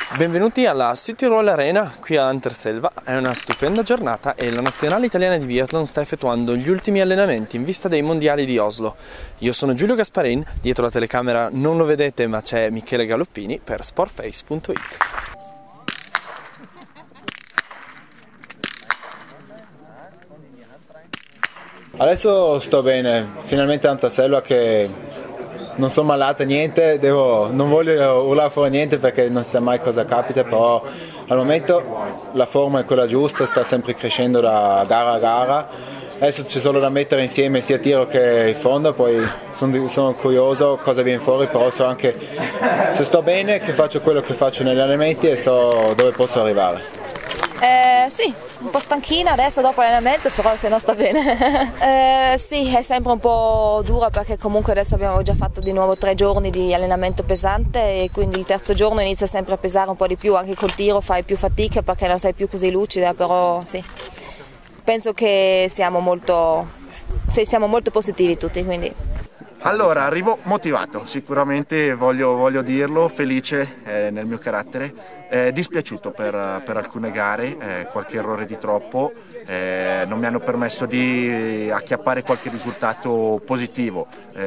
Benvenuti alla Südtirol Arena qui a Anterselva. È una stupenda giornata e la nazionale italiana di biathlon sta effettuando gli ultimi allenamenti in vista dei mondiali di Oslo. Io sono Giulio Gasparin, dietro la telecamera non lo vedete ma c'è Michele Galoppini per sportface.it. Adesso sto bene, finalmente a Anterselva che non sono malata niente, non voglio urlare fuori niente perché non si sa mai cosa capita, però al momento la forma è quella giusta, sta sempre crescendo da gara a gara. Adesso c'è solo da mettere insieme sia tiro che il fondo, poi sono curioso cosa viene fuori, però so anche se sto bene che faccio quello che faccio negli allenamenti e so dove posso arrivare. Sì, un po' stanchina adesso dopo l'allenamento, però se no sta bene. Sì, è sempre un po' dura perché comunque adesso abbiamo già fatto di nuovo 3 giorni di allenamento pesante e quindi il terzo giorno inizia sempre a pesare un po' di più, anche col tiro fai più fatica perché non sei più così lucida, però sì, penso che siamo molto positivi tutti, quindi. Allora, arrivo motivato, sicuramente voglio dirlo, felice nel mio carattere, dispiaciuto per alcune gare, qualche errore di troppo, non mi hanno permesso di acchiappare qualche risultato positivo.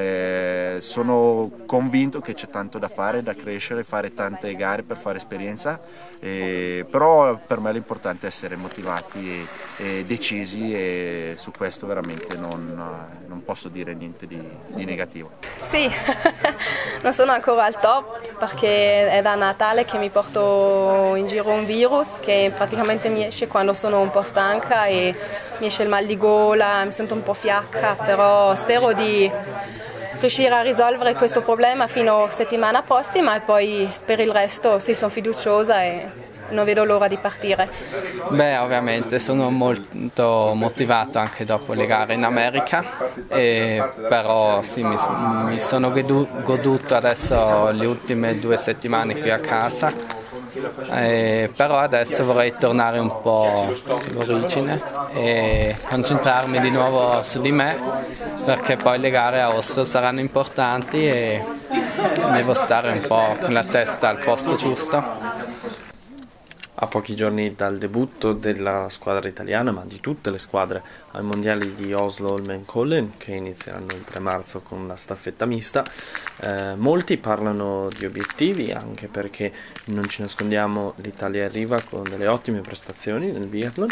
Sono convinto che c'è tanto da fare, da crescere, fare tante gare per fare esperienza, però per me l'importante è essere motivati e decisi e su questo veramente non posso dire niente di negativo. Sì, non sono ancora al top perché è da Natale che mi porto in giro un virus che praticamente mi esce quando sono un po' stanca e mi esce il mal di gola, mi sento un po' fiacca, però spero di riuscire a risolvere questo problema fino a settimana prossima e poi per il resto sì, sono fiduciosa e non vedo l'ora di partire. Beh, ovviamente sono molto motivato anche dopo le gare in America, però sì, mi sono goduto adesso le ultime 2 settimane qui a casa, però adesso vorrei tornare un po' sull'origine e concentrarmi di nuovo su di me, perché poi le gare a Oslo saranno importanti e devo stare un po' con la testa al posto giusto. A pochi giorni dal debutto della squadra italiana, ma di tutte le squadre, ai mondiali di Oslo-Holmenkollen, che inizieranno il 3 marzo con la staffetta mista, molti parlano di obiettivi, anche perché non ci nascondiamo, l'Italia arriva con delle ottime prestazioni nel biathlon,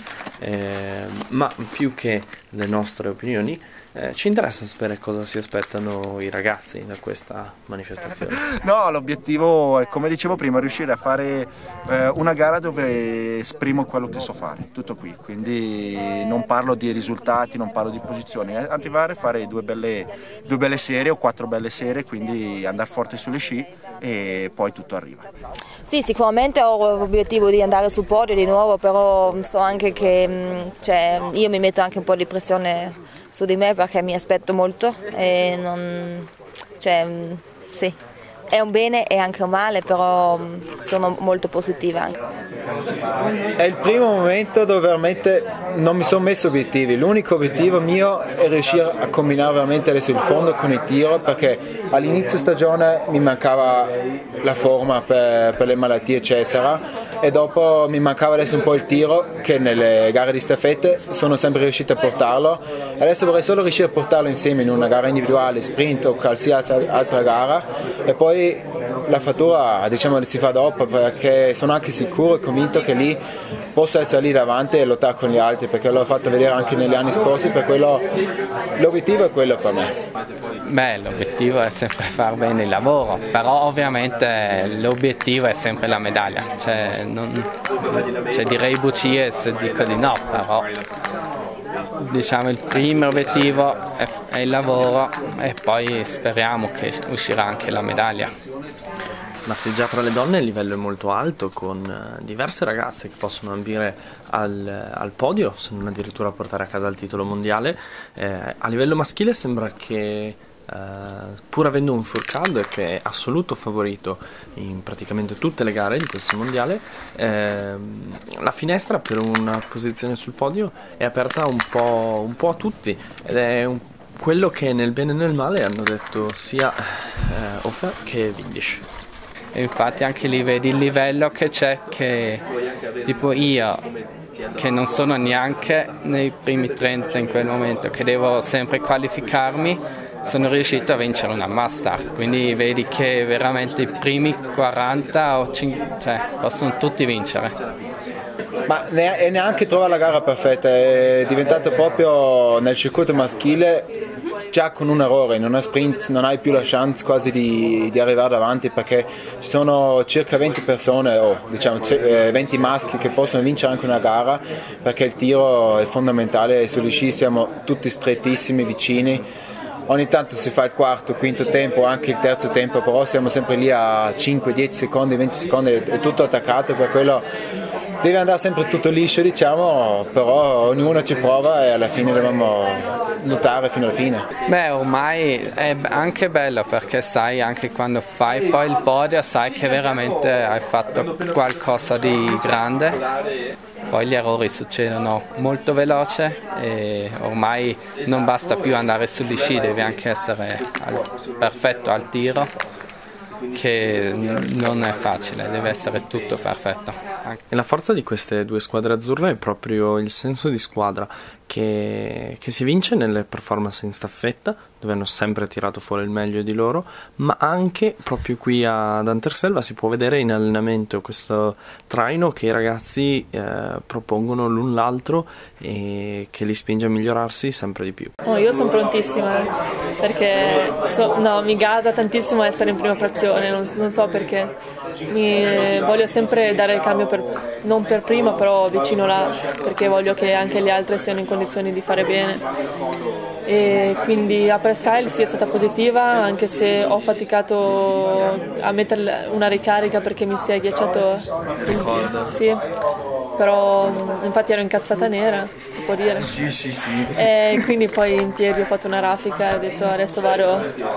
ma più che le nostre opinioni, ci interessa sapere cosa si aspettano i ragazzi da questa manifestazione. No, l'obiettivo è, come dicevo prima, riuscire a fare una gara dove esprimo quello che so fare, tutto qui, quindi non parlo di risultati, non parlo di posizioni, arrivare a fare 2 belle serie o 4 belle serie, quindi andare forte sulle sci e poi tutto arriva. Sì, sicuramente ho l'obiettivo di andare sul podio di nuovo, però so anche che io mi metto anche un po' di pressione su di me perché mi aspetto molto e sì, è un bene e anche un male, però sono molto positiva anche. È il primo momento dove veramente non mi sono messo obiettivi, l'unico obiettivo mio è riuscire a combinare veramente adesso il fondo con il tiro, perché all'inizio stagione mi mancava la forma per le malattie eccetera e dopo mi mancava adesso un po' il tiro che nelle gare di staffette sono sempre riuscito a portarlo e adesso vorrei solo riuscire a portarlo insieme in una gara individuale, sprint o qualsiasi altra gara e poi la fattura diciamo si fa dopo, perché sono anche sicuro e convinto che lì posso essere lì davanti e lottare con gli altri, perché l'ho fatto vedere anche negli anni scorsi, per quello l'obiettivo è quello per me. Beh, l'obiettivo è sempre far bene il lavoro, però ovviamente l'obiettivo è sempre la medaglia, direi bugie se dico di no, però diciamo il primo obiettivo è il lavoro e poi speriamo che uscirà anche la medaglia. Ma se già tra le donne il livello è molto alto, con diverse ragazze che possono ambire al podio, se non addirittura portare a casa il titolo mondiale, a livello maschile sembra che pur avendo un Fourcade che è assoluto favorito in praticamente tutte le gare di questo mondiale, la finestra per una posizione sul podio è aperta un po' a tutti ed è quello che nel bene e nel male hanno detto sia Hofer che Windisch. e infatti anche lì vedi il livello che c'è, che tipo io che non sono neanche nei primi 30 in quel momento, che devo sempre qualificarmi, sono riuscito a vincere una Master, quindi vedi che veramente i primi 40 o 50, possono tutti vincere. Ma neanche trova la gara perfetta, è diventato proprio nel circuito maschile già con un errore, in una sprint non hai più la chance quasi di arrivare davanti, perché ci sono circa 20 persone o diciamo 20 maschi che possono vincere anche una gara, perché il tiro è fondamentale, sugli sci siamo tutti strettissimi, vicini. Ogni tanto si fa il quarto, quinto tempo, anche il terzo tempo, però siamo sempre lì a 5, 10 secondi, 20 secondi, è tutto attaccato, per quello deve andare sempre tutto liscio, diciamo, però ognuno ci prova e alla fine dobbiamo lottare fino alla fine. Beh, ormai è anche bello perché sai, anche quando fai poi il podio, sai che veramente hai fatto qualcosa di grande. Poi gli errori succedono molto veloce e ormai non basta più andare sugli sci, devi anche essere perfetto al tiro, che non è facile, deve essere tutto perfetto. E la forza di queste due squadre azzurre è proprio il senso di squadra che si vince nelle performance in staffetta, dove hanno sempre tirato fuori il meglio di loro, ma anche proprio qui ad Anterselva si può vedere in allenamento questo traino che i ragazzi propongono l'un l'altro e che li spinge a migliorarsi sempre di più. Io sono prontissima perché mi gasa tantissimo essere in prima frazione, non so perché, voglio sempre dare il cambio non per prima, però vicino là, perché voglio che anche le altre siano in condizioni di fare bene. E quindi a Presqu'Isle sì, è stata positiva, anche se ho faticato a mettere una ricarica perché mi si è ghiacciato il... Sì, però infatti ero incazzata nera, si può dire. Sì. E quindi poi in piedi ho fatto una raffica e ho detto adesso vado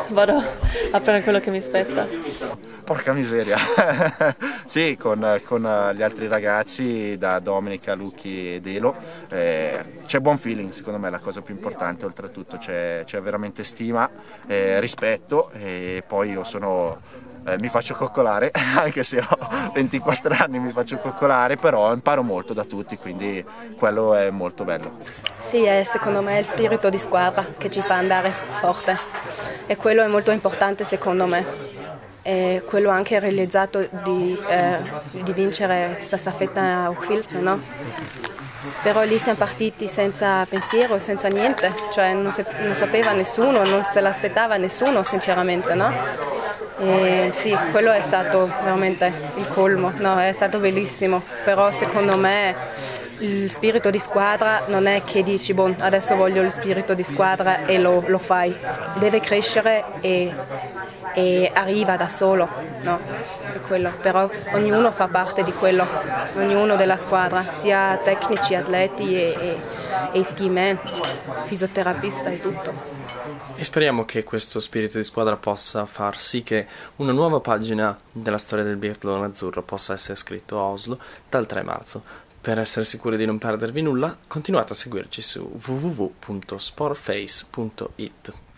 a prendere quello che mi spetta. Porca miseria. Sì, con gli altri ragazzi, da Domenica, Lucchi ed Elo, c'è buon feeling, secondo me è la cosa più importante, oltretutto c'è veramente stima, rispetto, e poi io mi faccio coccolare, anche se ho 24 anni mi faccio coccolare, però imparo molto da tutti, quindi quello è molto bello. Sì, secondo me è il spirito di squadra che ci fa andare forte e quello è molto importante secondo me. E quello anche realizzato di vincere questa staffetta a Hochfilze, no? Però lì siamo partiti senza pensiero, senza niente, cioè non sapeva nessuno, non se l'aspettava nessuno sinceramente, no? E sì, quello è stato veramente il colmo, no? È stato bellissimo, però secondo me il spirito di squadra non è che dici boh, adesso voglio il spirito di squadra e lo fai, deve crescere e arriva da solo, no? È quello. Però ognuno fa parte di quello, ognuno della squadra, sia tecnici, atleti e ski man, fisioterapista e tutto. E speriamo che questo spirito di squadra possa far sì che una nuova pagina della storia del biathlon azzurro possa essere scritta a Oslo dal 3 marzo. Per essere sicuri di non perdervi nulla, continuate a seguirci su www.sportface.it.